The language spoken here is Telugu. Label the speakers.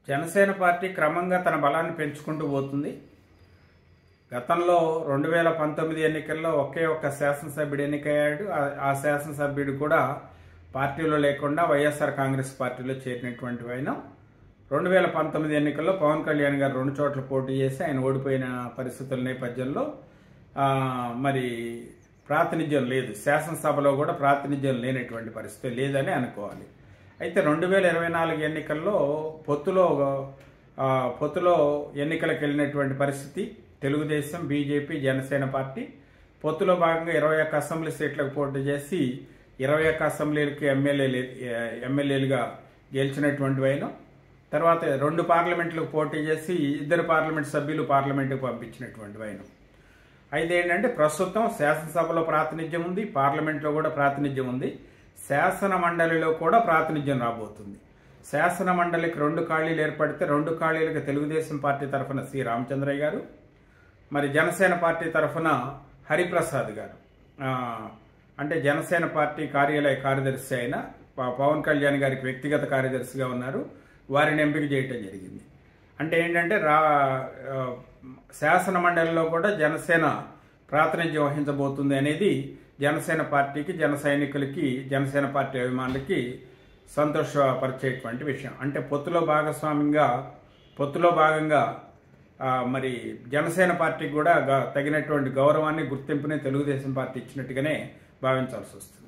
Speaker 1: జనసేన పార్టీ క్రమంగా తన బలాన్ని పెంచుకుంటూ పోతుంది. గతంలో 2019 ఎన్నికల్లో ఒకే ఒక్క శాసనసభ్యుడు ఎన్నికయ్యాడు. ఆ శాసనసభ్యుడు కూడా పార్టీలో లేకుండా వైఎస్ఆర్ కాంగ్రెస్ పార్టీలో చేరినటువంటి ఆయన. 2019 ఎన్నికల్లో పవన్ కళ్యాణ్ గారు 2 చోట్ల పోటీ చేసి ఆయన ఓడిపోయిన పరిస్థితుల నేపథ్యంలో మరి ప్రాతినిధ్యం లేదు, శాసనసభలో కూడా ప్రాతినిధ్యం లేనటువంటి పరిస్థితి లేదని అనుకోవాలి. అయితే 2024 ఎన్నికల్లో పొత్తులో ఎన్నికలకు వెళ్ళినటువంటి పరిస్థితి. తెలుగుదేశం, బీజేపీ, జనసేన పార్టీ పొత్తులో భాగంగా 21 అసెంబ్లీ సీట్లకు పోటీ చేసి 21 అసెంబ్లీలకి ఎమ్మెల్యేలుగా గెలిచినటువంటి ఆయన. తర్వాత 2 పార్లమెంట్లకు పోటీ చేసి 2 పార్లమెంట్ సభ్యులు పార్లమెంటుకు పంపించినటువంటి ఆయన. అయితే ఏంటంటే ప్రస్తుతం శాసనసభలో ప్రాతినిధ్యం ఉంది, పార్లమెంట్లో కూడా ప్రాతినిధ్యం ఉంది, శాసన మండలిలో కూడా ప్రాతినిధ్యం రాబోతుంది. శాసన మండలికి 2 ఖాళీలు ఏర్పడితే 2 ఖాళీలకు తెలుగుదేశం పార్టీ తరఫున సి రామచంద్రయ్య గారు, మరి జనసేన పార్టీ తరఫున హరిప్రసాద్ గారు, అంటే జనసేన పార్టీ కార్యాలయ కార్యదర్శి అయిన పవన్ కళ్యాణ్ గారికి వ్యక్తిగత కార్యదర్శిగా ఉన్నారు, వారిని ఎంపిక చేయటం జరిగింది. అంటే ఏంటంటే శాసన మండలిలో కూడా జనసేన ప్రాతినిధ్యం వహించబోతుంది అనేది జనసేన పార్టీకి, జన సైనికులకి, జనసేన పార్టీ అభిమానులకి సంతోషపరిచేటువంటి విషయం. అంటే పొత్తులో భాగంగా మరి జనసేన పార్టీకి కూడా తగినటువంటి గౌరవాన్ని, గుర్తింపుని తెలుగుదేశం పార్టీ ఇచ్చినట్టుగానే భావించాల్సి వస్తుంది.